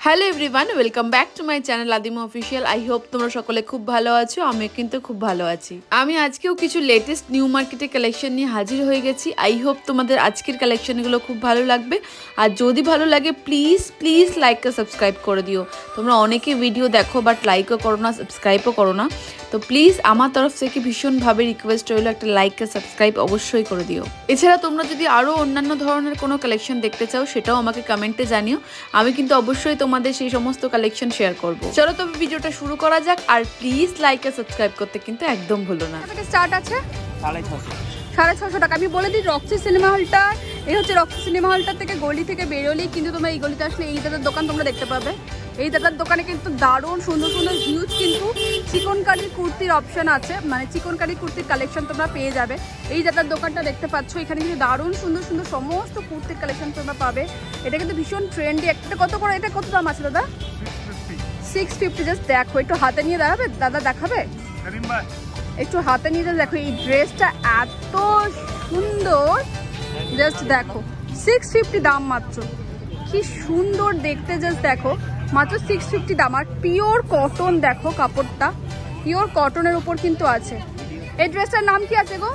Hello everyone, welcome back to my channel Adima official. I hope তোমরা সকলে খুব ভালো আছো। আমি কিন্তু খুব ভালো আছি। আমি আজকেও কিছু লেটেস্ট নিউ মার্কেটে কালেকশন নিয়ে হাজির হয়ে গেছি। আই হোপ তোমাদের আজকের কালেকশনগুলো খুব ভালো লাগবে। আর যদি ভালো লাগে প্লিজ প্লিজ লাইক আর সাবস্ক্রাইব করে দিও। তোমরা অনেকে ভিডিও দেখো বাট লাইকও করো না, সাবস্ক্রাইবও করো না। তো প্লিজ আমার তরফ থেকে ভীষণভাবে রিকোয়েস্ট রইলো, একটা লাইক আর সাবস্ক্রাইব অবশ্যই করে দিও। এছাড়া তোমরা যদি আরও অন্যান্য ধরনের কোনো কালেকশন দেখতে চাও সেটাও আমাকে কমেন্টে জানিও। আমি কিন্তু অবশ্যই তোমাদের সেই সমস্ত কালেকশন শেয়ার করব। চলো তবে ভিডিওটা শুরু করা যাক। আর প্লিজ লাইক আর সাবস্ক্রাইব করতে কিন্তু একদম ভুলো না। স্টার্ট আছে 650 টাকা। আমি বলে দিই রক্সি সিনেমা হলটা, এই হচ্ছে রক্সি সিনেমা হলটা থেকে গলি থেকে বেরোলেই কিন্তু তোমরা এই গলিতে আসলে এই দাদার দোকান তোমরা দেখতে পাবে। এই দাদার দোকানে কিন্তু দারুণ সুন্দর সুন্দর হিউজ কিন্তু চিকনকারি কুর্তির অপশন আছে, মানে চিকনকারি কুর্তির কালেকশন তোমরা পেয়ে যাবে। এই দাদার দোকানটা দেখতে পাচ্ছ, এখানে কিন্তু দারুণ সুন্দর সুন্দর সমস্ত কুর্তির কালেকশন তোমরা পাবে। এটা কিন্তু ভীষণ ট্রেন্ডি। একটা কত করে, এটা কত দাম আছে দাদা? 650। জাস্ট দেখো, একটু হাতে নিয়ে দেখাবে দাদা, দেখাবে একটু হাতে নিয়ে দেখো। এই ড্রেসটা এত সুন্দর, জাস্ট দেখো 650 দাম মাত্র। কি সুন্দর দেখতে, জাস্ট দেখো মাত্র 650 দাম। আর পিওর কটন, দেখো কাপড়টা পিওর কটনের উপর কিন্তু আছে। এই ড্রেসটার নাম কি আছে গো?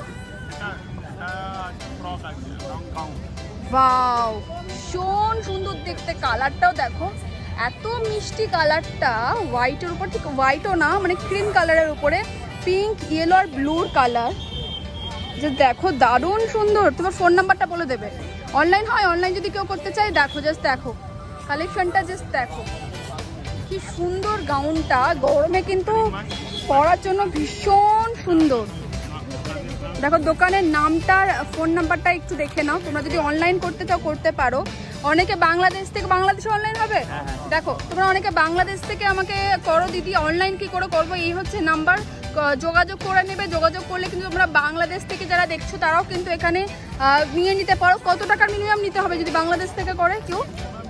ওয়াও, ভীষণ সুন্দর দেখতে। কালারটাও দেখো এত মিষ্টি কালারটা, হোয়াইটের উপর, ঠিক হোয়াইটও না, মানে ক্রিম কালারের উপরে পিঙ্ক, ইয়েলো আর ব্লুর কালার। যে দেখো দারুণ সুন্দর। তোমার ফোন নাম্বারটা বলে দেবে। অনলাইন হয়, অনলাইন যদি কেউ করতে চায় দেখো, জাস্ট দেখো কালেকশনটা, জাস্ট দেখো কি সুন্দর। গাউনটা গরমে কিন্তু পরার জন্য ভীষণ সুন্দর। দেখো দোকানের নামটা, ফোন নাম্বারটা একটু দেখে নাও। তোমরা যদি অনলাইন করতে চাও করতে পারো। অনেকে বাংলাদেশ থেকে, বাংলাদেশে অনলাইন হবে। দেখো তোমরা অনেকে বাংলাদেশ থেকে আমাকে করো দিদি, অনলাইন কি করে করবো, এই হচ্ছে নাম্বার, যোগাযোগ করে নেবে। যোগাযোগ করলে কিন্তু তোমরা বাংলাদেশ থেকে যারা দেখছো তারাও কিন্তু এখানে নিয়ে নিতে পারো। কত টাকার মিনিমাম নিতে হবে যদি বাংলাদেশ থেকে করে কেউ?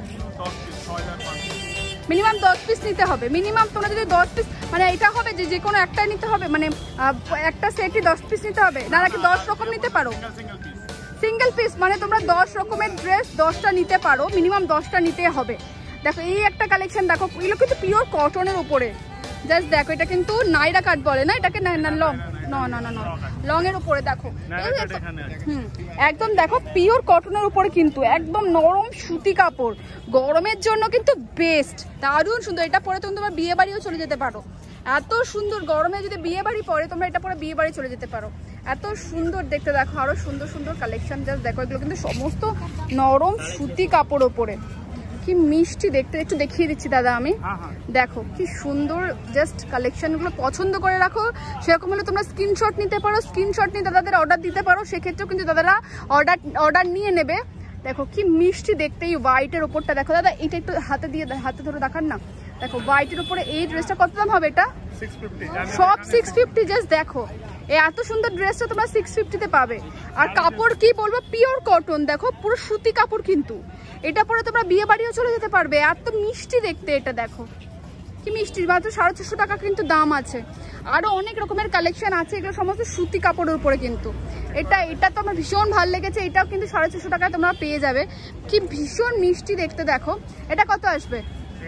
মিনিমাম 10 পিস নিতে হবে। মিনিমাম তোমরা যদি 10 পিস, মানে এটা হবে যে কোনো একটা নিতে হবে, মানে একটা সেটই 10 পিস নিতে হবে, না নাকি 10 রকম নিতে পারো? সিঙ্গেল পিস, মানে তোমরা 10 রকমের ড্রেস 10টা নিতে পারো, মিনিমাম 10টা নিতে হবে। দেখো এই একটা কালেকশন দেখো, এগুলো কিন্তু পিওর কটনের উপরে। জাস্ট দেখো, এটা কিন্তু নাইরা কাট বলে না এটাকে, লং, লং এর উপরে দেখো একদম দেখো পিওর কটনের উপরে কিন্তু একদম নরম সুতি কাপড়। গরমের জন্য কিন্তু বেস্ট, দারুণ সুন্দর। এটা পরে তোমরা বিয়ে বাড়িও চলে যেতে পারো। এত সুন্দর গরমে যদি বিয়ে বাড়ি পরে তোমরা এটা পরে বিয়ে বাড়ি চলে যেতে পারো। এত সুন্দর দেখতে। দেখো আরো সুন্দর সুন্দর কালেকশন, জাস্ট দেখো এগুলো কিন্তু সমস্ত নরম সুতি কাপড় ওপরে। কি মিষ্টি দেখতে, একটু দেখিয়ে দিচ্ছি দাদা আমি। দেখো কি সুন্দর, জাস্ট কালেকশনগুলো পছন্দ করে রাখো। সেরকম হলে তোমরা স্ক্রিনশট নিতে পারো, স্ক্রিনশট নিয়ে দাদাদের অর্ডার দিতে পারো। সেক্ষেত্রেও কিন্তু দাদারা অর্ডার নিয়ে নেবে। দেখো কি মিষ্টি দেখতে। এই হোয়াইটের ওপরটা দেখো দাদা, এটা একটু হাতে ধরে দেখান না। দেখো হোয়াইটের উপরে এই ড্রেসটা কত দাম হবে? এটা 650, সব 650। জাস্ট দেখো এই এত সুন্দর ড্রেসটা তোমরা 650-তে পাবে। আর কাপড় কি বলবো, পিওর কটন। দেখো পুরো সুতি কাপড় কিন্তু। এটা পরে তোমরা বিয়ে বাড়িও চলে যেতে পারবে। এত মিষ্টি দেখতে, এটা দেখো কি মিষ্টি। মাত্র 650 টাকা কিন্তু দাম আছে। আরো অনেক রকমের কালেকশন আছে, এগুলো সমস্ত সুতি কাপড়ের উপরে কিন্তু। এটা তো আমার ভীষণ ভালো লেগেছে। এটাও কিন্তু 650 টাকায় তোমরা পেয়ে যাবে। কি ভীষণ মিষ্টি দেখতে। দেখো এটা কত আসবে?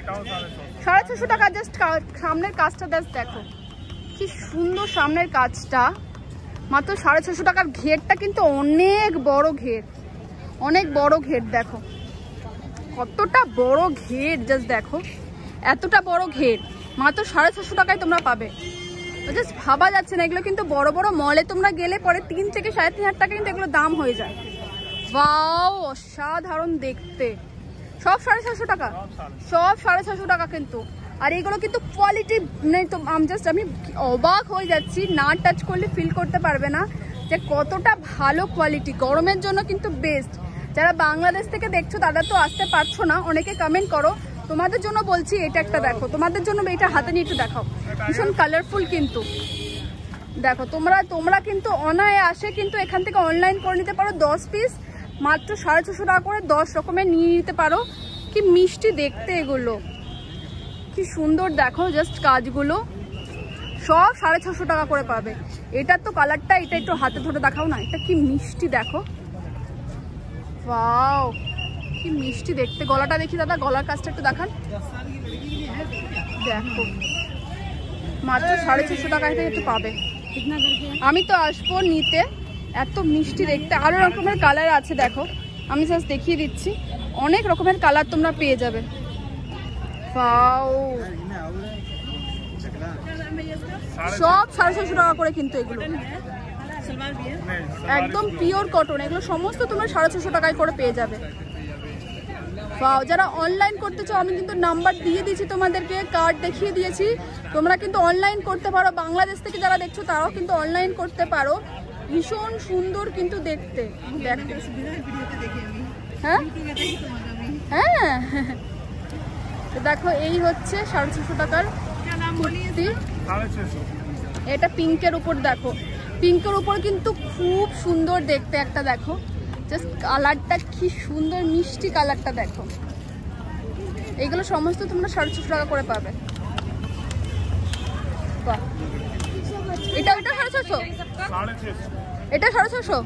650 টাকা। জাস্ট সামনের কাজটা জাস্ট দেখো কি সুন্দর, সামনের কাজটা মাত্র 650 টাকার। ঘেরটা কিন্তু অনেক বড় ঘের, অনেক বড় ঘের। দেখো কতটা বড় ঘের, জাস্ট দেখো এতটা বড় ঘের মাত্র 650 টাকায় তোমরা পাবে। জাস্ট ভাবা যাচ্ছে না। এগুলো কিন্তু বড় বড় মলে তোমরা গেলে পরে 3 থেকে 3.5 টাকা কিন্তু এগুলো দাম হয়ে যায়। ওয়াও, অসাধারণ দেখতে। সব 650 টাকা, সব 650 টাকা কিন্তু। আর এগুলো কিন্তু কোয়ালিটি নেই তো, আমি অবাক হয়ে যাচ্ছি। না টাচ করলে ফিল করতে পারবে না যে কতটা ভালো কোয়ালিটি। গরমের জন্য কিন্তু বেস্ট। যারা বাংলাদেশ থেকে দেখছো তারা তো আসতে পারছো না, অনেকে কমেন্ট করো, তোমাদের জন্য বলছি। এটা একটা দেখো, তোমাদের জন্য এটা হাতে নিয়ে একটু দেখাও। ভীষণ কালারফুল কিন্তু। দেখো তোমরা কিন্তু অনায়াসে কিন্তু এখান থেকে অনলাইন করে নিতে পারো। 10 পিস মাত্র 650 টাকা করে 10 রকমের নিয়ে নিতে পারো। কি মিষ্টি দেখতে এগুলো, কি সুন্দর দেখো। জাস্ট কাজগুলো সব 650 টাকা করে পাবে। এটার তো কালারটা, এটা একটু হাতে ধরে দেখাও না। এটা কি মিষ্টি দেখো। ওয়াও, কি মিষ্টি দেখতে। গলাটা দেখি দাদা, গলার কাজটা একটু দেখান। দেখো মাত্র 650 টাকায় একটু পাবে। আমি তো আসবো নিতে, এত মিষ্টি দেখতে। আরো রকমের কালার আছে, দেখো আমি জাস্ট দেখিয়ে দিচ্ছি, অনেক রকমের কালার তোমরা পেয়ে যাবে। ওয়াও, সব 650 টাকা করে কিন্তু এগুলো একদম পিওর কটন, এগুলো সমস্ত তোমরা 650 টাকায় করে পেয়ে যাবে। ওয়াও, যারা অনলাইন করতে চাও আমি কিন্তু নাম্বার দিয়ে দিয়েছি তোমাদেরকে, কার্ড দেখিয়ে দিয়েছি, তোমরা কিন্তু অনলাইন করতে পারো। বাংলাদেশ থেকে যারা দেখছো তারাও কিন্তু অনলাইন করতে পারো। ভীষণ সুন্দর কিন্তু দেখতে। হ্যাঁ হ্যাঁ, দেখো এই হচ্ছে 650 টাকার কুর্তি। এটা পিঙ্কের উপর, দেখো পিঙ্কের উপর কিন্তু খুব সুন্দর দেখতে একটা, দেখো জাস্ট কালারটা কি সুন্দর, মিষ্টি কালারটা দেখো। এইগুলো সমস্ত তোমরা 650 টাকা করে পাবে। বাহ, এটা 650, এটা 650।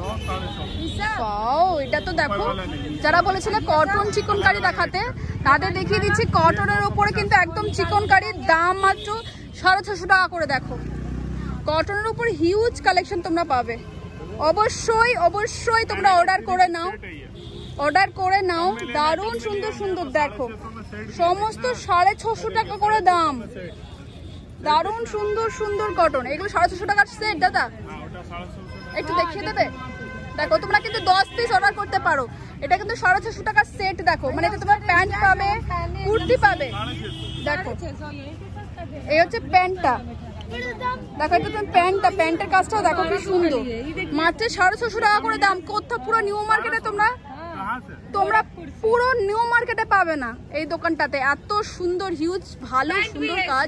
এটা তো দেখো, যারা বলেছিল কটন চিকনকারি দেখাতে, তাদের দেখিয়ে দিচ্ছি কটনের উপরে কিন্তু একদম চিকনকারির দাম মাত্র 650 টাকা করে। দেখো কটনের উপর হিউজ কালেকশন তোমরা পাবে। অবশ্যই অবশ্যই তোমরা অর্ডার করে নাও, অর্ডার করে নাও। দারুণ সুন্দর সুন্দর, দেখো সমস্ত 650 টাকা করে দাম। দারুণ সুন্দর সুন্দর কটন, এগুলো 650 টাকার সেট। দাদা একটু দেখিয়ে দেবে? দেখো তোমরা কিন্তু 10 পিস অর্ডার করতে পারো। এটা কিন্তু 650 টাকার সেট। দেখো মানে এটা তোমার প্যান্ট পাবে, কুর্তি পাবে। দেখো এই হচ্ছে প্যান্টটা, দেখো এটা তুমি প্যান্টটা, প্যান্টের কাজটাও দেখো কি সুন্দর। মাত্র 650 টাকা করে দাম। কোথাও পুরো নিউ মার্কেটে তোমরা পুরো নিউ মার্কেটে পাবে না এই দোকানটাতে। এত সুন্দর হিউজ ভালো সুন্দর কাজ।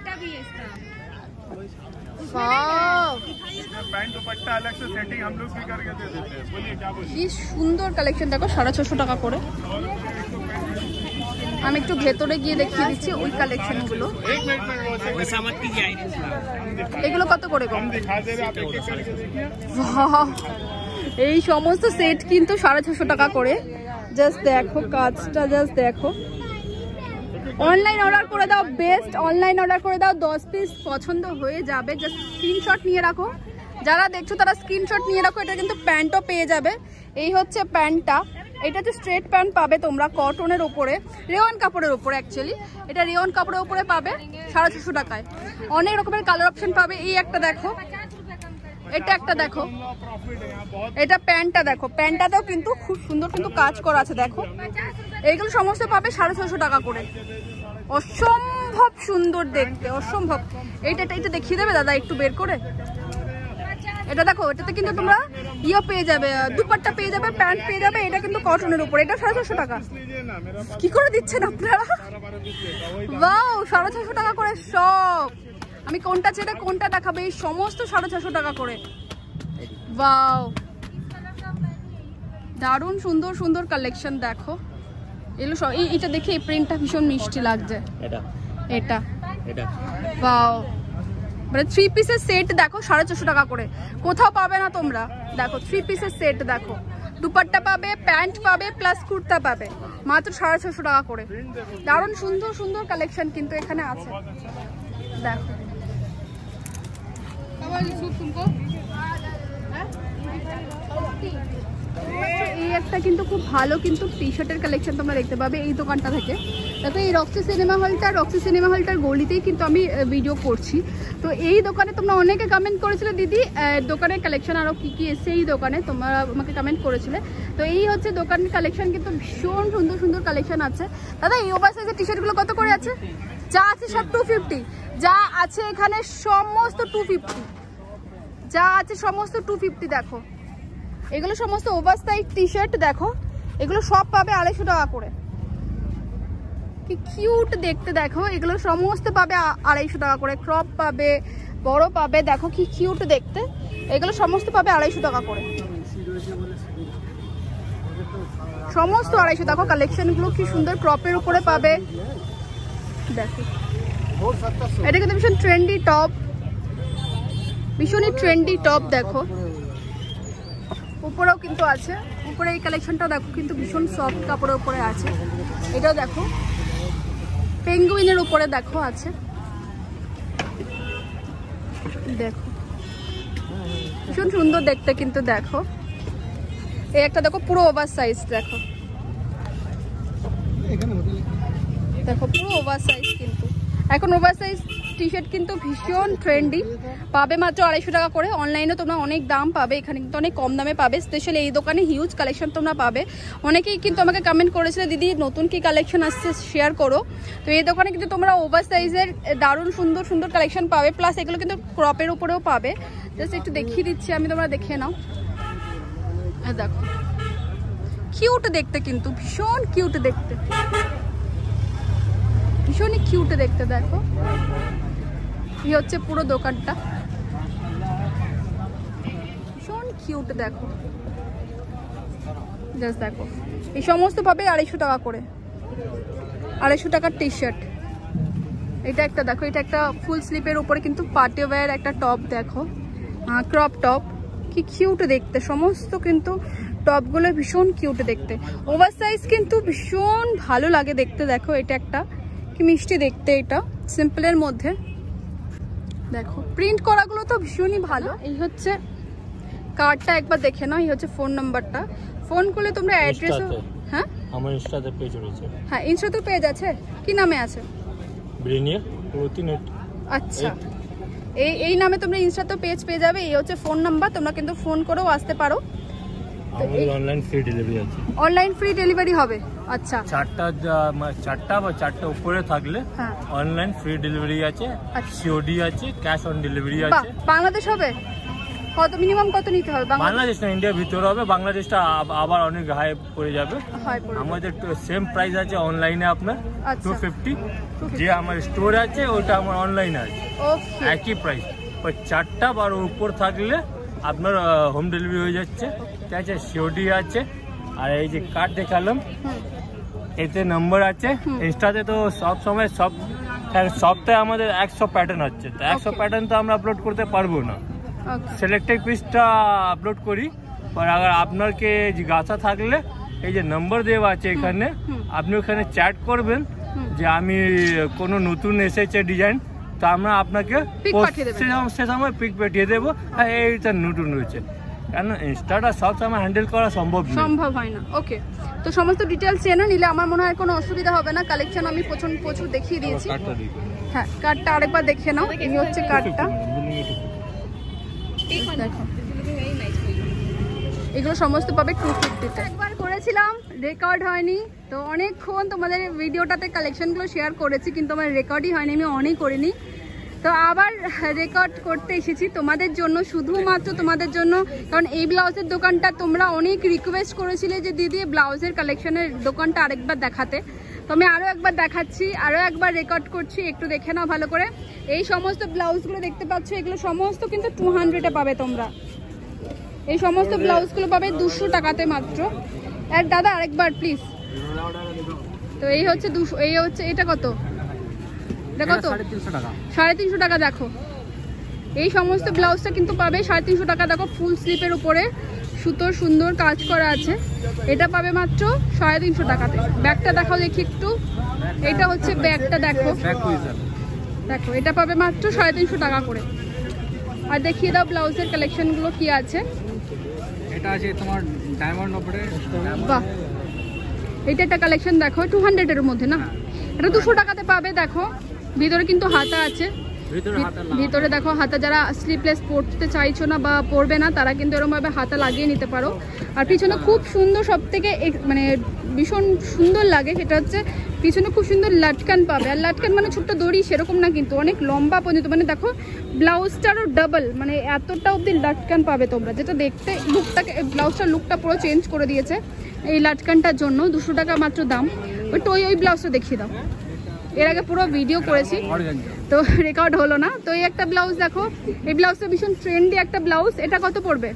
কি সুন্দর কালেকশন, দেখো 650 টাকা করে। আমি একটু ভেতরে গিয়ে দেখিয়ে দিচ্ছি ওই কালেকশন গুলো। এগুলো কত করে? এই সমস্ত সেট কিন্তু 650 টাকা করে। জাস্ট দেখো কাজটা, জাস্ট দেখো। অনলাইন অর্ডার করে দাও, বেস্ট। অনলাইন অর্ডার করে দাও, 10 পিস পছন্দ হয়ে যাবে। জাস্ট স্ক্রিনশট নিয়ে রাখো, যারা দেখছো তারা স্ক্রিনশট নিয়ে রাখো। এটা কিন্তু প্যান্টও পেয়ে যাবে। এই হচ্ছে প্যান্টটা, এটা হচ্ছে স্ট্রেট প্যান্ট পাবে তোমরা কটনের উপরে, রেওয়ান কাপড়ের উপরে। অ্যাকচুয়ালি এটা রেওয়ান কাপড়ের উপরে পাবে 650 টাকায়। অনেক রকমের কালার অপশন পাবে। এই একটা দেখো, এটা একটা দেখো, এটা প্যান্টটা দেখো, প্যান্টটাতেও কিন্তু খুব সুন্দর কিন্তু কাজ করা আছে। দেখো এইগুলো সমস্ত পাবে 650 টাকা করে। অসম্ভব সুন্দর দেখতে, অসম্ভব। এইটা দেখিয়ে দেবে দাদা একটু বের করে? এটা দেখো, এটাতে কিন্তু তোমরা ইয়ে পেয়ে যাবে, দুপাট্টা পেয়ে যাবে, প্যান্ট পেয়ে যাবে। এটা কিন্তু কটনের উপর, এটা 650 টাকা। কি করে দিচ্ছেন আপনারা? ওয়াও, 650 টাকা করে সব। আমি কোনটা ছেড়ে কোনটা দেখাবো, এই সমস্ত 650 টাকা করে। ওয়াও, দারুণ সুন্দর সুন্দর কালেকশন। দেখো এগুলো সব। এটা দেখে এই প্রিন্টটা ভীষণ মিষ্টি লাগছে। এটা ওয়াও, মানে 3 পিসের সেট দেখো 450 টাকা করে। কোথাও পাবে না তোমরা। দেখো 3 পিসের সেট, দেখো দুপাট্টা পাবে, প্যান্ট পাবে, প্লাস কুর্তা পাবে, মাত্র 650 টাকা করে। দারুণ সুন্দর সুন্দর কালেকশন কিন্তু এখানে আছে। দেখো এই একটা কিন্তু খুব ভালো কিন্তু টি শার্টের কালেকশন তোমরা দেখতে পাবে এই দোকানটা থেকে। দেখো এই রক্সি সিনেমা হলটার গলিতেই কিন্তু আমি ভিডিও করছি। তো এই দোকানে তোমরা অনেকে কমেন্ট করেছিলে দিদি দোকানের কালেকশন আরও কী কী এসছে এই দোকানে, তোমরা আমাকে কমেন্ট করেছিলে। তো এই হচ্ছে দোকানের কালেকশন, কিন্তু ভীষণ সুন্দর সুন্দর কালেকশন আছে। দাদা এই ওভার সাইজের টি শার্টগুলো কত করে আছে? যা আছে সব 250, যা আছে এখানে সমস্ত 250, যা আছে সমস্ত 250। দেখো এগুলো সমস্ত ওভার সাইজ টি শার্ট, দেখো এগুলো সব পাবে 250 টাকা করে। কি কিউট দেখতে, দেখো এগুলো সমস্ত পাবে 250 টাকা করে। ক্রপ পাবে, বড় পাবে, দেখো কি কিউট দেখতে। এগুলো সমস্ত পাবে 250 টাকা করে, সমস্ত 250। দেখো কালেকশনগুলো কি সুন্দর, ক্রপের উপরে পাবে। দেখো এটা কিন্তু ভীষণ ট্রেন্ডি টপ, ভীষণই ট্রেন্ডি টপ। দেখো উপরেও কিন্তু আছে, করে এই কালেকশনটা দেখো, কিন্তু ভীষণ সফট কাপড়ের উপরে আছে। এটাও দেখো পেঙ্গুইনের উপরে দেখো আছে, দেখো ভীষণ সুন্দর দেখতে কিন্তু। দেখো এই একটা দেখো পুরো ওভার সাইজ, দেখো দেখো পুরো ওভার সাইজ কিন্তু। এখন ওভার সাইজ টি শার্ট কিন্তু ভীষণ ট্রেন্ডি, পাবে মাত্র 250 টাকা করে। অনলাইনে তোমরা অনেক দাম পাবে, এখানে কিন্তু অনেক কম দামে পাবে। স্পেশালি এই দোকানে হিউজ কালেকশন তোমরা পাবে। অনেকেই কিন্তু আমাকে কমেন্ট করেছিল দিদি নতুন কি কালেকশন আসছে শেয়ার করো। তো এই দোকানে কিন্তু তোমরা ওভার সাইজের দারুণ সুন্দর সুন্দর কালেকশন পাবে, প্লাস এগুলো কিন্তু ক্রপের উপরেও পাবে। জাস্ট একটু দেখিয়ে দিচ্ছি আমি, তোমরা দেখে নাও। দেখো কিউট দেখতে কিন্তু, ভীষণ কিউট দেখতে, ভীষণই কিউট দেখতে। দেখো এই হচ্ছে পুরো দোকানটা, ভীষণ কিউট। দেখো জাস্ট দেখো এই সমস্ত পাবে 250 টাকা করে, 250 টাকার টি শার্ট। এটা একটা দেখো, এটা একটা ফুল স্লিপের উপরে কিন্তু পার্টি ওয়্যার একটা টপ, দেখো ক্রপ টপ, কি কিউট দেখতে। সমস্ত কিন্তু টপগুলো ভীষণ কিউট দেখতে, ওভার সাইজ কিন্তু ভীষণ ভালো লাগে দেখতে। দেখো এটা একটা কি মিষ্টি দেখতে, এটা সিম্পলের মধ্যে। দেখো প্রিন্ট করাগুলো তো ভীষণই ভালো। এই হচ্ছে কার্ডটা, একবার দেখে নাও। এই হচ্ছে ফোন নাম্বারটা, ফোন করলে তোমরা অ্যাড্রেস। হ্যাঁ আমার ইনস্টাতে পেজ রয়েছে। হ্যাঁ ইনস্টাতে পেজ আছে, কি নামে আছে? ব্রেনিয়া প্রোটিনেট। আচ্ছা এই নামে তোমরা ইনস্টাতে পেজ পেয়ে যাবে। এই হচ্ছে ফোন নাম্বার, তোমরা কিন্তু ফোন করেও আসতে পারো। অনলাইন ফ্রি ডেলিভারি আছে, অনলাইন ফ্রি ডেলিভারি হবে। আচ্ছা 4টা বা 4টা উপরে থাকলে অনলাইন ফ্রি ডেলিভারি আছে, সিওডি আছে, ক্যাশ অন ডেলিভারি আছে। বাংলাদেশ হবে? কত মিনিমাম কত নিতে হবে? বাংলাদেশ না, ইন্ডিয়ার ভিতরে হবে। বাংলাদেশটা আবার অনেক হাই পড়ে যাবে। আমাদের সেম প্রাইস আছে অনলাইনে আপনার 250, যে আমার স্টোরে আছে ওটা আমার অনলাইনে আছে একই প্রাইস। 4টা বা উপর থাকলে আপনার হোম ডেলিভারি হয়ে যাচ্ছে, ঠিক আছে। সিওডি আছে। আর এই যে কার্ড দেখালাম, এতে নাম্বার আছে। ইনস্টাতে তো সব সময় সপ্তাহে আমাদের 100 প্যাটার্ন হচ্ছে, তো 100 প্যাটার্ন তো আমরা আপলোড করতে পারবো না, সিলেক্টেড পিসটা আপলোড করি। আর আবার আপনাকে জিজ্ঞাসা থাকলে এই যে নাম্বার দেওয়া আছে এখানে, আপনি ওখানে চ্যাট করবেন যে আমি কোনো নতুন এসেছে ডিজাইন, তো আমরা আপনাকে সে সময় পিক পাঠিয়ে দেবো, হ্যাঁ এইটা নতুন রয়েছে। কারণ ইনস্টাটা সব সময় হ্যান্ডেল করা সম্ভব হয় না। ওকে, তো সমস্ত ডিটেলস জেনে নিলে আমার মনে হয় কোনো অসুবিধা হবে না। কালেকশন আমি প্রচুর দেখিয়ে দিয়েছি। হ্যাঁ কার্ডটা আরেকবার দেখে নাও। এই হচ্ছে কার্ডটা, দেখো এগুলো সমস্ত পাবে 250-তে। একবার করেছিলাম, রেকর্ড হয়নি, তো অনেকক্ষণ তোমাদের ভিডিওটাতে কালেকশনগুলো শেয়ার করেছি, কিন্তু আমার রেকর্ডই হয়নি, আমি অনই করিনি। তো আবার রেকর্ড করতে এসেছি তোমাদের জন্য, শুধুমাত্র তোমাদের জন্য। কারণ এই ব্লাউজের দোকানটা তোমরা অনেক রিকোয়েস্ট করেছিলে যে দিদি ব্লাউজের কালেকশনের দোকানটা আরেকবার দেখাতে, তো আমি আরও একবার দেখাচ্ছি, আরও একবার রেকর্ড করছি, একটু দেখে নাও ভালো করে। এই সমস্ত ব্লাউজগুলো দেখতে পাচ্ছ, এগুলো সমস্ত কিন্তু 200-এ পাবে তোমরা। এই সমস্ত ব্লাউজগুলো পাবে 200 টাকাতে মাত্র। আর দাদা আরেকবার প্লিজ। তো এই হচ্ছে 200, এই হচ্ছে এটা কত? এটা কত? 350 টাকা। দেখো এই সমস্ত ব্লাউজটা কিন্তু পাবে 350 টাকা। দেখো ফুল স্লিপের উপরে সুতোর সুন্দর কাজ করা আছে, এটা পাবে মাত্র 350 টাকাতে। ব্যাগটা দেখাও দেখি একটু, এটা হচ্ছে ব্যাগটা, দেখো দেখো এটা পাবে মাত্র 350 টাকা করে। আর দেখিয়ে দাও ব্লাউজের কালেকশনগুলো কি আছে। এটা আছে তোমার ডায়মন্ড উপরে, বাহ এটা একটা কালেকশন দেখো 200-এর মধ্যে না, এটা 200 টাকাতে পাবে। দেখো ভিতরে কিন্তু হাতা আছে, ভিতরে দেখো হাতা, যারা স্লিপলেস পরতে চাইছো না বা পরবে না তারা কিন্তু এরকম ভাবে হাতা লাগিয়ে নিতে পারো। আর পিছনে খুব সুন্দর, সব থেকে মানে ভীষণ সুন্দর লাগে সেটা হচ্ছে পিছনে খুব সুন্দর লাটকান পাবে। আর লাটকান মানে ছোট্ট দড়ি সেরকম না, কিন্তু অনেক লম্বা পর্যন্ত, মানে দেখো ব্লাউজটারও ডাবল, মানে এতটা অব্দি লাটকান পাবে তোমরা, যেটা দেখতে লুকটাকে, ব্লাউজটার লুকটা পুরো চেঞ্জ করে দিয়েছে এই লাটকানটার জন্য। 200 টাকা মাত্র দাম। ওই ব্লাউজটা দেখিয়ে দাও, এর আগে পুরো ভিডিও করেছি তো রেকর্ড হলো না। তো এই একটা ব্লাউজ দেখো, এই ব্লাউজটা ভীষণ ট্রেন্ডি একটা ব্লাউজ। এটা কত পড়বে?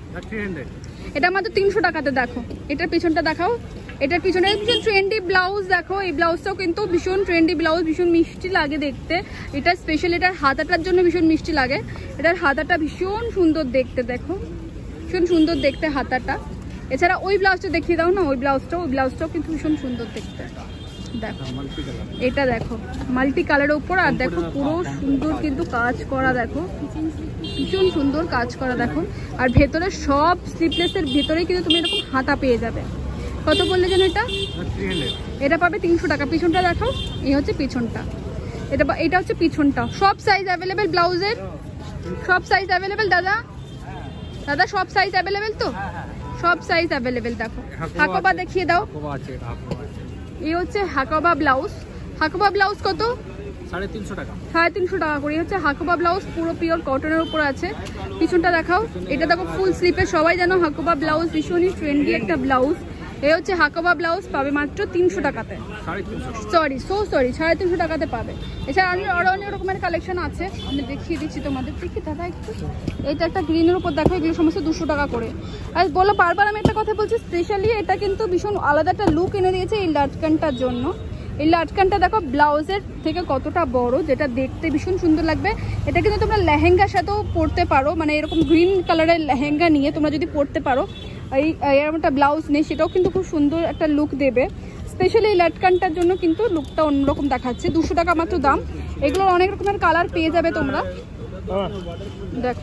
এটা মাত্র 300 টাকাতে। দেখো এটার পিছনটা দেখাও, এটার পিছনে ভীষণ ট্রেন্ডি ব্লাউজ। দেখো এই ব্লাউজটাও কিন্তু ভীষণ ট্রেন্ডি ব্লাউজ, ভীষণ মিষ্টি লাগে দেখতে। এটা স্পেশাল, এটার হাতাটার জন্য ভীষণ মিষ্টি লাগে। এটার হাতাটা ভীষণ সুন্দর দেখতে, দেখো ভীষণ সুন্দর দেখতে হাতাটা। এছাড়া ওই ব্লাউজটা দেখিয়ে দাও না, ওই ব্লাউজটাও কিন্তু ভীষণ সুন্দর দেখতে। দেখো এটা দেখো মাল্টি কালারের উপর, আর দেখো পুরো সুন্দর কিন্তু কাজ করা, দেখো ভীষণ সুন্দর কাজ করা দেখো। আর ভেতরে সব স্লিপলেসের ভেতরেই কিন্তু তুমি এরকম হাতা পেয়ে যাবে। কত বললে যেন এটা? এটা পাবে 300 টাকা। পিছনটা দেখো, এই হচ্ছে পিছনটা, এটা হচ্ছে পিছনটা। সব সাইজ অ্যাভেলেবেল ব্লাউজের, সব সাইজ অ্যাভেলেবেল দাদা, সব সাইজ অ্যাভেলেবেল তো? সব সাইজ অ্যাভেলেবেল। দেখো হাকোবা দেখিয়ে দাও, এই হচ্ছে হাকোবা ব্লাউজ। হাকোবা ব্লাউজ কত? 350 টাকা। 350 টাকা করে হচ্ছে হাকোবা ব্লাউজ, পুরো পিওর কটনের উপর আছে। পিছনটা দেখাও, এটা দেখো ফুল স্লিপে। সবাই জানো হাকোবা ব্লাউজ ভীষণই ট্রেন্ডি একটা ব্লাউজ। এই হচ্ছে হাকোবা ব্লাউজ, পাবে মাত্র 300 টাকাতে। সরি 350 টাকাতে পাবে। এছাড়া আরো অনেক রকমের কালেকশন আছে, আমি দেখিয়ে দিচ্ছি তোমাদের। দেখি দাদা একটু, এটা একটা গ্রিনের উপর দেখো, এগুলো সমস্ত 200 টাকা করে। আর বলো বারবার আমি একটা কথা বলছি, স্পেশালি এটা কিন্তু ভীষণ আলাদা একটা লুক এনে দিয়েছে এই লাটকানটার জন্য। এই লাটকানটা দেখো ব্লাউজের থেকে কতটা বড়, যেটা দেখতে ভীষণ সুন্দর লাগবে। এটা কিন্তু তোমরা লেহেঙ্গার সাথেও পরতে পারো, মানে এরকম গ্রিন কালারের লেহেঙ্গা নিয়ে তোমরা যদি পরতে পারো, এরকম একটা ব্লাউজ নেই, সেটাও কিন্তু খুব সুন্দর একটা লুক দেবে। স্পেশালি এই লাটকানটার জন্য কিন্তু লুকটা অন্যরকম দেখাচ্ছে। 200 টাকা মাত্র দাম। এগুলোর অনেক রকমের কালার পেয়ে যাবে তোমরা। দেখো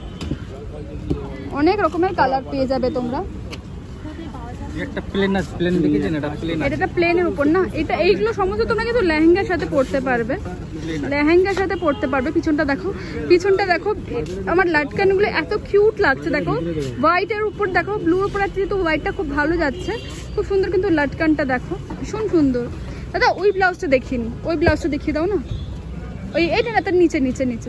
অনেক রকমের কালার পেয়ে যাবে তোমরা। একটা প্লেন আছে, প্লেন দেখেছেন? এটা প্লেন আছে, এটা প্লেনের উপর না, এটা এইগুলো সমস্ত তোমরা কিন্তু লেহেঙ্গার সাথে পরতে পারবে, লেহেঙ্গার সাথে পরতে পারবে। পিছনটা দেখো, পিছনটা দেখো, আমার লাটকানগুলো এত কিউট লাগছে। দেখো হোয়াইটের উপর, দেখো ব্লুর উপর আছে, যেহেতু হোয়াইটটা খুব ভালো যাচ্ছে, খুব সুন্দর কিন্তু লাটকানটা দেখো ভীষণ সুন্দর। দাদা ওই ব্লাউজটা দেখিনি, ওই ব্লাউজটা দেখিয়ে দাও না, ওই এইটা না, তার নিচে নিচে নিচে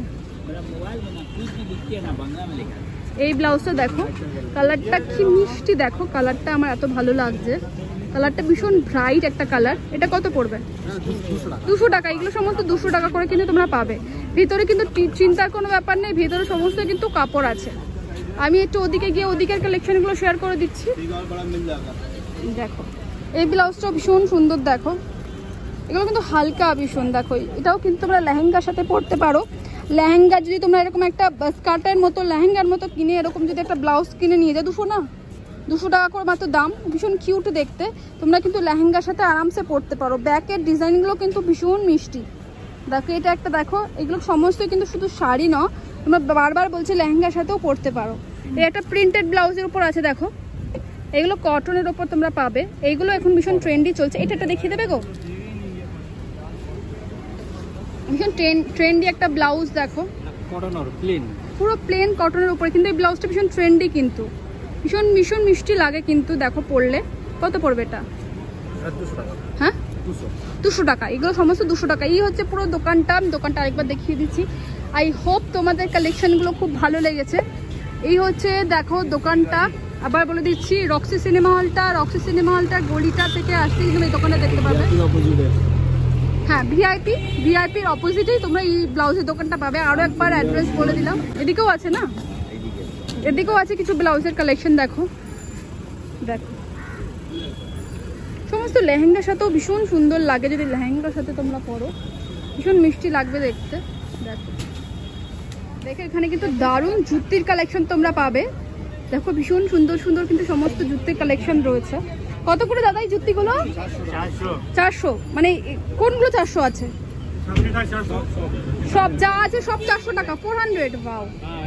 এই ব্লাউজটা দেখো, কালারটা কি মিষ্টি দেখো, কালারটা আমার এত ভালো লাগছে। কালারটা ভীষণ ব্রাইট একটা কালার। এটা কত পড়বে? 200 টাকা। এগুলো সমস্ত 200 টাকা করে কিন্তু তোমরা পাবে। ভিতরে কিন্তু চিন্তার কোনো ব্যাপার নেই, ভিতরে সমস্ত কিন্তু কাপড় আছে। আমি একটু ওদিকে গিয়ে ওদিকের কালেকশনগুলো শেয়ার করে দিচ্ছি। দেখো এই ব্লাউজটাও ভীষণ সুন্দর দেখো, এগুলো কিন্তু হালকা ভীষণ। দেখো এটাও কিন্তু তোমরা লেহেঙ্গার সাথে পরতে পারো। লেহেঙ্গা যদি তোমরা এরকম একটা স্কার্টের মতো লেহেঙ্গার মতো কিনে এরকম যদি একটা ব্লাউজ কিনে নিয়ে যাও, 200 না, 200 টাকা করে মাত্র দাম। ভীষণ কিউট দেখতে, তোমরা কিন্তু লেহেঙ্গার সাথে আরামসে পরতে পারো। ব্যাকের ডিজাইনগুলো কিন্তু ভীষণ মিষ্টি। দেখো এটা একটা দেখো, এগুলো সমস্ত কিন্তু শুধু শাড়ি না, তোমরা বারবার বলছি লেহেঙ্গার সাথেও পরতে পারো। এই একটা প্রিন্টেড ব্লাউজের উপর আছে দেখো, এগুলো কটনের ওপর তোমরা পাবে। এইগুলো এখন ভীষণ ট্রেন্ডি চলছে। এটা দেখিয়ে দেবে গো, ভীষণ ট্রেন্ডি একটা ব্লাউজ দেখো, কটনের প্লেন, পুরো প্লেন কটনের উপরে, কিন্তু এই ব্লাউজটা ভীষণ ট্রেন্ডি, কিন্তু ভীষণ ভীষণ মিষ্টি লাগে কিন্তু দেখো পরলে। কত পড়বে এটা? 200 টাকা। হ্যাঁ 200 টাকা। এগুলো সমস্ত 200 টাকা। এই হচ্ছে পুরো দোকানটা, আমি দোকানটা আরেকবার দেখিয়ে দিচ্ছি। আই হোপ তোমাদের কালেকশনগুলো খুব ভালো লেগেছে। এই হচ্ছে দেখো দোকানটা, আবার বলে দিচ্ছি, রক্সি সিনেমা হলটা গলিটা থেকে আসতে কিন্তু এই দোকানটা দেখতে পাবে। হ্যাঁ ভিআইপির অপোজিটেই তোমরা এই ব্লাউজের দোকানটা পাবে। আরো একবার অ্যাড্রেস বলে দিলাম। এদিকেও আছে না, এদিকেও আছে কিছু ব্লাউজের কালেকশন। দেখো দেখো সমস্ত লেহেঙ্গার সাথেও ভীষণ সুন্দর লাগে, যদি লেহেঙ্গার সাথে তোমরা পরো ভীষণ মিষ্টি লাগবে দেখতে। দেখো দেখো এখানে কিন্তু দারুণ জুতির কালেকশন তোমরা পাবে। দেখো ভীষণ সুন্দর সুন্দর কিন্তু সমস্ত জুতির কালেকশন রয়েছে। কত করে দাদা এই জুতিগুলো? 400। মানে কোনগুলো 400 আছে? সব যা আছে সব 400 টাকা। 400। বাহ,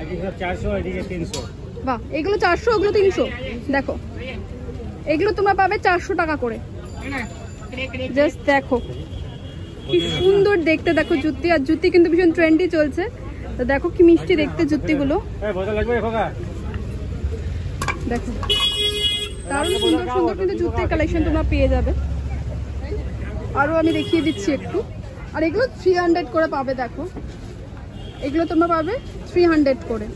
বাহ, এগুলো 400, ওগুলো 300। দেখো এগুলো তোমরা পাবে 400 টাকা করে। জাস্ট দেখো কি সুন্দর দেখতে, দেখো জুতি, আর জুতি কিন্তু ভীষণ ট্রেন্ডি চলছে। তো দেখো কি মিষ্টি দেখতে জুতিগুলো। দেখো দারুণ সুন্দর সুন্দর কিন্তু জুতির কালেকশন তোমরা পেয়ে যাবে। আরো আমি দেখিয়ে দিচ্ছি একটু। আর এগুলো 300 করে পাবে। দেখো এগুলো তোমরা পাবে 300 করে।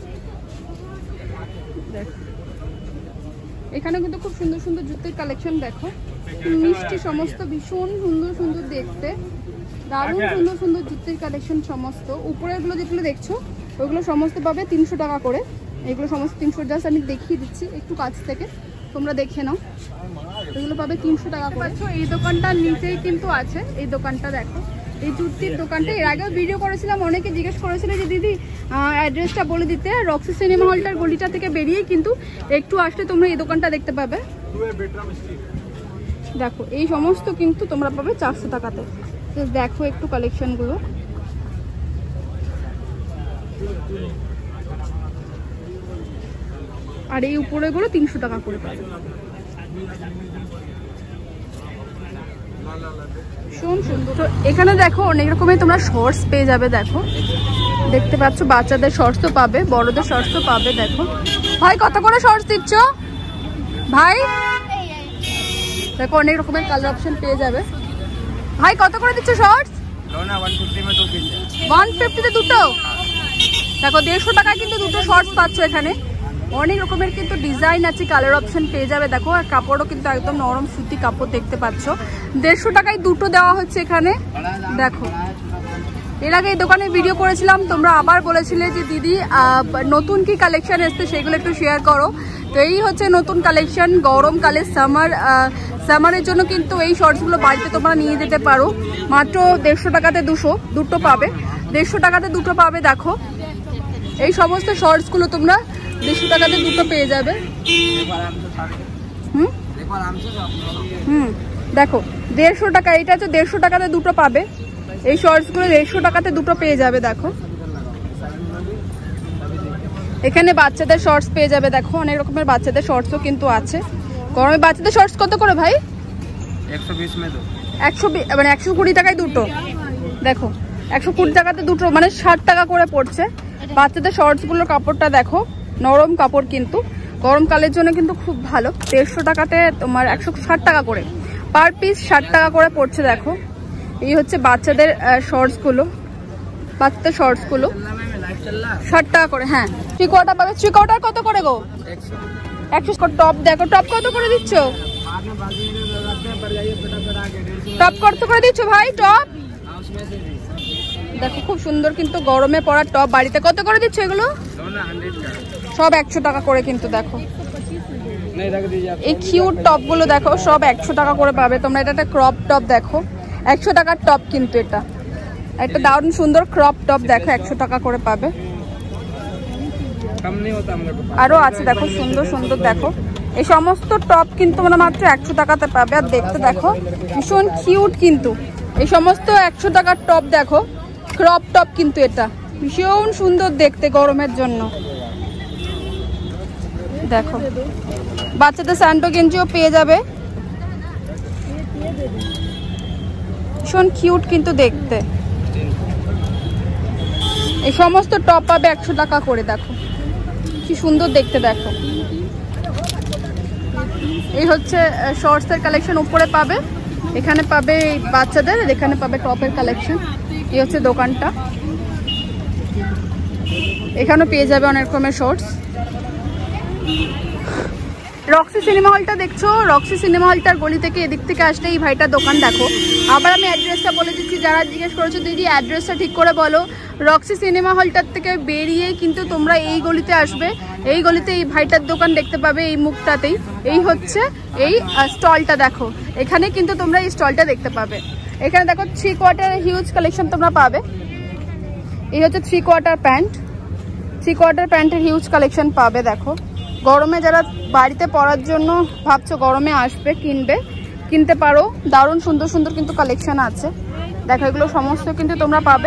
দেখো এখানে কিন্তু খুব সুন্দর সুন্দর জুতির কালেকশন। দেখো মিষ্টি সমস্ত, ভীষণ সুন্দর সুন্দর দেখতে, দারুণ সুন্দর সুন্দর জুতির কালেকশন সমস্ত। উপরেরগুলো যেগুলো দেখছো ওইগুলো সমস্ত পাবে 300 টাকা করে। এগুলো সমস্ত 300। জাস্ট আমি দেখিয়ে দিচ্ছি একটু কাছ থেকে, তোমরা দেখে নাও। এগুলো পাবে 300 টাকা করে। এই দোকানটার নিচেই কিন্তু আছে, এই দোকানটা দেখো এই জুতির দোকানটা এর আগেও ভিডিও করেছিলাম, অনেকে জিজ্ঞেস করেছিল যে দিদি অ্যাড্রেসটা বলে দিতে। রক্সি সিনেমা হলটার গলিটা থেকে বেরিয়ে কিন্তু একটু আসলে তোমরা এই দোকানটা দেখতে পাবে। দেখো এই সমস্ত কিন্তু তোমরা পাবে 400 টাকাতে। দেখো একটু কালেকশনগুলো। আর এই উপরেগুলো 300 টাকা করে পাবে। তো এখানে দেখো অনেক রকমের তোমরা শর্টস পেয়ে যাবে। দেখো দেখতে পাচ্ছ বাচ্চাদের শর্টস তো পাবে, বড়দের শর্টস তো পাবে। দেখো ভাই কত করে শর্টস দিচ্ছ ভাই? দেখো অনেক রকমের কালার অপশন পেয়ে যাবে। ভাই কত করে দিচ্ছ শর্টস? 150 তে দুটো। দেখো 150 টাকায় কিন্তু দুটো শর্টস পাচ্ছ এখানে। অনেক রকমের কিন্তু ডিজাইন আছে, কালার অপশন পেয়ে যাবে। দেখো আর কাপড়ও কিন্তু একদম নরম সুতি কাপড় দেখতে পাচ্ছ। 150 টাকায় দুটো দেওয়া হচ্ছে এখানে। দেখো এর আগে এই দোকানে ভিডিও করেছিলাম, তোমরা আবার বলেছিলে যে দিদি নতুন কি কালেকশন এসছে সেগুলো একটু শেয়ার করো। তো এই হচ্ছে নতুন কালেকশন, গরমকালে সামারের জন্য কিন্তু এই শর্টসগুলো বাড়িতে তোমরা নিয়ে যেতে পারো। মাত্র 150 টাকাতে দুটো পাবে। 150 টাকাতে দুটো পাবে। দেখো এই সমস্ত শর্টসগুলো তোমরা 150 টাকাতে দুটো পেয়ে যাবে। দেখো 150 টাকা, এটা হচ্ছে 150 টাকাতে দুটো পাবে। এই শর্টসগুলো 150 টাকাতে দুটো পেয়ে যাবে। দেখো এখানে বাচ্চাদের শর্টস পেয়ে যাবে। দেখো অনেক রকমের বাচ্চাদের শর্টসও কিন্তু আছে। গরমে বাচ্চাদের শর্টস কত করে ভাই? 120 में दो। 120 মানে 120 টাকায় দুটো। দেখো 120 টাকাতে দুটো মানে 60 টাকা করে পড়ছে। বাচ্চাদের শর্টসগুলোর কাপড়টা দেখো নরম কাপড়, কিন্তু গরমকালের জন্য কিন্তু খুব ভালো। 150 টাকাতে তোমার 160 টাকা করে পার পিস, 60 টাকা করে পড়ছে। দেখো এই হচ্ছে বাচ্চাদের শর্টসগুলো, বাচ্চাদের শর্টসগুলো 60 টাকা করে। হ্যাঁ 3 কোয়ার্টার পাবে। 3 কোয়ার্টার কত করে গো? 100। টপ দেখো, টপ কত করে দিচ্ছ? টপ কত করে দিচ্ছ ভাই? টপ দেখো খুব সুন্দর কিন্তু গরমে পড়ার টপ বাড়িতে কত করে দিচ্ছ এগুলো? সব 100 টাকা করে কিন্তু। দেখো এই কিউট টপ গুলো দেখো সব 100 টাকা করে পাবে তোমরা। এটা একটা ক্রপ টপ, দেখো 100 টাকার টপ কিন্তু। এটা একটা দারুণ সুন্দর ক্রপ টপ, দেখো 100 টাকা করে পাবে। আরো আছে দেখো সুন্দর সুন্দর। দেখো এই সমস্ত টপ কিন্তু তোমরা মাত্র 100 টাকাতে পাবে। আর দেখতে দেখো ভীষণ কিউট কিন্তু এই সমস্ত 100 টাকার টপ। দেখো ক্রপ টপ কিন্তু এটা ভীষণ সুন্দর দেখতে গরমের জন্য। দেখো বাচ্চাদের স্যান্ডো গেঞ্জিও পেয়ে যাবে, ভীষণ কিউট কিন্তু দেখতে। এই সমস্ত টপ পাবে 100 টাকা করে। দেখো কি সুন্দর দেখতে। দেখো এই হচ্ছে শর্টসের কালেকশন উপরে পাবে। এখানে পাবে বাচ্চাদের, এখানে পাবে টপের কালেকশন। এই হচ্ছে দোকানটা, এখানেও পেয়ে যাবে অনেক রকমের শর্টস। রক্সি সিনেমা হলটা দেখছো, রক্সি সিনেমা হলটার গলি থেকে এদিক থেকে আসলে এই ভাইটার দোকান। দেখো আবার আমি অ্যাড্রেসটা বলে দিচ্ছি, যারা জিজ্ঞেস করেছো দিদি অ্যাড্রেসটা ঠিক করে বলো। রক্সি সিনেমা হলটার থেকে বেরিয়ে কিন্তু তোমরা এই গলিতে আসবে। এই গলিতে এই ভাইটার দোকান দেখতে পাবে, এই মুখটাতেই। এই হচ্ছে এই স্টলটা। দেখো এখানে কিন্তু তোমরা এই স্টলটা দেখতে পাবে। এখানে দেখো 3 কোয়ার্টার হিউজ কালেকশন তোমরা পাবে। এই হচ্ছে 3 কোয়ার্টার প্যান্ট, 3 কোয়ার্টার প্যান্টের হিউজ কালেকশন পাবে। দেখো গরমে যারা বাড়িতে পরার জন্য ভাবছো গরমে আসবে, কিনতে পারো। দারুণ সুন্দর সুন্দর কিন্তু কালেকশন আছে। দেখো এগুলো সমস্ত কিন্তু তোমরা পাবে।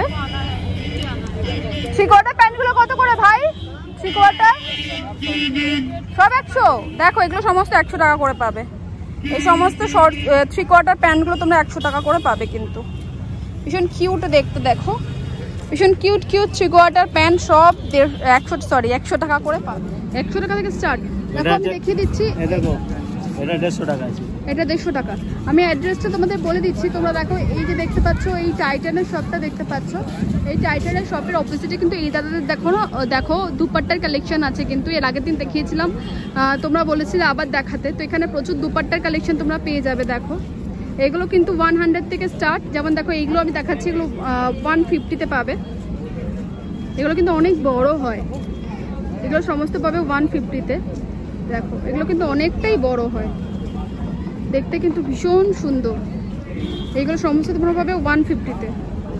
3 কোয়ার্টার প্যান্টগুলো কত করে ভাই? 3 কোয়ার্টার সব 100। দেখো এগুলো সমস্ত 100 টাকা করে পাবে। এই সমস্ত শর্ট 3 কোয়ার্টার প্যান্টগুলো তোমরা 100 টাকা করে পাবে কিন্তু। ভীষণ কিউট দেখতে। দেখো ভীষণ কিউট 3 কোয়ার্টার প্যান্ট সব 100 টাকা করে পাবে। 100 টাকা থেকে স্টার্ট। দেখো আমি দেখিয়ে দিচ্ছি। এটা 150 টাকা আছে। এটা 150 টাকা। আমি অ্যাড্রেসটা তোমাদের বলে দিচ্ছি। তোমরা দেখো এই যে দেখতে পাচ্ছ এই টাইটানের শপটা দেখতে পাচ্ছ। এই টাইটানের শপের অপোজিটে কিন্তু এই দাদাদের দেখো দুপাট্টার কালেকশন আছে কিন্তু। এর আগের দিন দেখিয়েছিলাম, তোমরা বলেছিলে আবার দেখাতে। তো এখানে প্রচুর দুপাট্টার কালেকশন তোমরা পেয়ে যাবে। দেখো এগুলো কিন্তু 100 থেকে স্টার্ট। যেমন দেখো এইগুলো আমি দেখাচ্ছি, এগুলো 150-তে পাবে। এগুলো কিন্তু অনেক বড় হয়, এগুলো সমস্ত পাবে 150-তে। দেখো এগুলো কিন্তু অনেকটাই বড় হয়, দেখতে কিন্তু ভীষণ সুন্দর। এগুলো সমস্ত তোমরা পাবে 150-তে।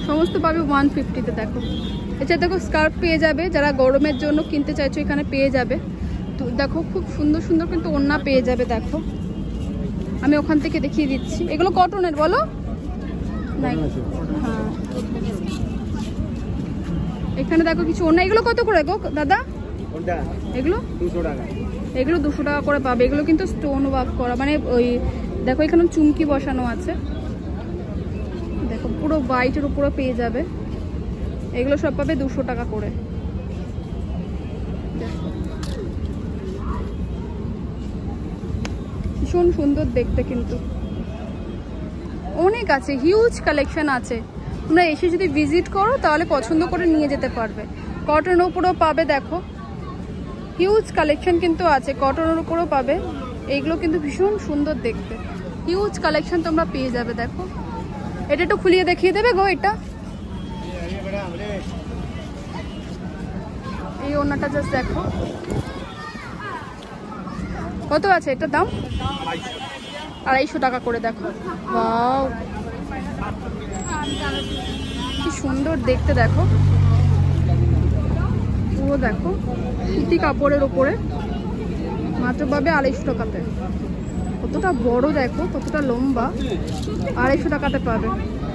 সমস্ত পাবে 150-তে। দেখো এছাড়া দেখো স্কার্ফ পেয়ে যাবে, যারা গরমের জন্য কিনতে চাইছো এখানে পেয়ে যাবে। তো দেখো খুব সুন্দর সুন্দর কিন্তু ওড়না পেয়ে যাবে। দেখো আমি ওখান থেকে দেখিয়ে দিচ্ছি, এগুলো কটনের বলো। হ্যাঁ এখানে দেখো কিছু ওড়না, এগুলো কত করে গো দাদা? এগুলো 200 টাকা। এগুলো 200 টাকা করে পাবে। এগুলো কিন্তু স্টোন ওয়ার্ক করা, মানে ওই দেখো এখানে চুমকি বসানো আছে। দেখো পুরো হোয়াইটের উপরে পেয়ে যাবে। এগুলো সব পাবে 200 টাকা করে। ভীষণ সুন্দর দেখতে, কিন্তু অনেক আছে, হিউজ কালেকশন আছে। তোমরা এসে যদি ভিজিট করো তাহলে পছন্দ করে নিয়ে যেতে পারবে। কটনের উপরেও পাবে, দেখো হিউজ কালেকশন কিন্তু আছে, কটনের উপরেও পাবে। এইগুলো কিন্তু ভীষণ সুন্দর দেখতে, হিউজ কালেকশন তোমরা পেয়ে যাবে। দেখো এটা একটু খুলিয়ে দেখিয়ে দেবে গো। এটা এই ওড়নাটা জাস্ট দেখো কত আছে, এটার দাম 250 টাকা করে। দেখো ওয়াও কি সুন্দর দেখতে, দেখো পুরো দেখো সুতি কাপড়ের উপরে মাত্র পাবে 250 টাকাতে। কতটা বড় দেখো, কতটা লম্বা, 250 টাকাতে পাবে।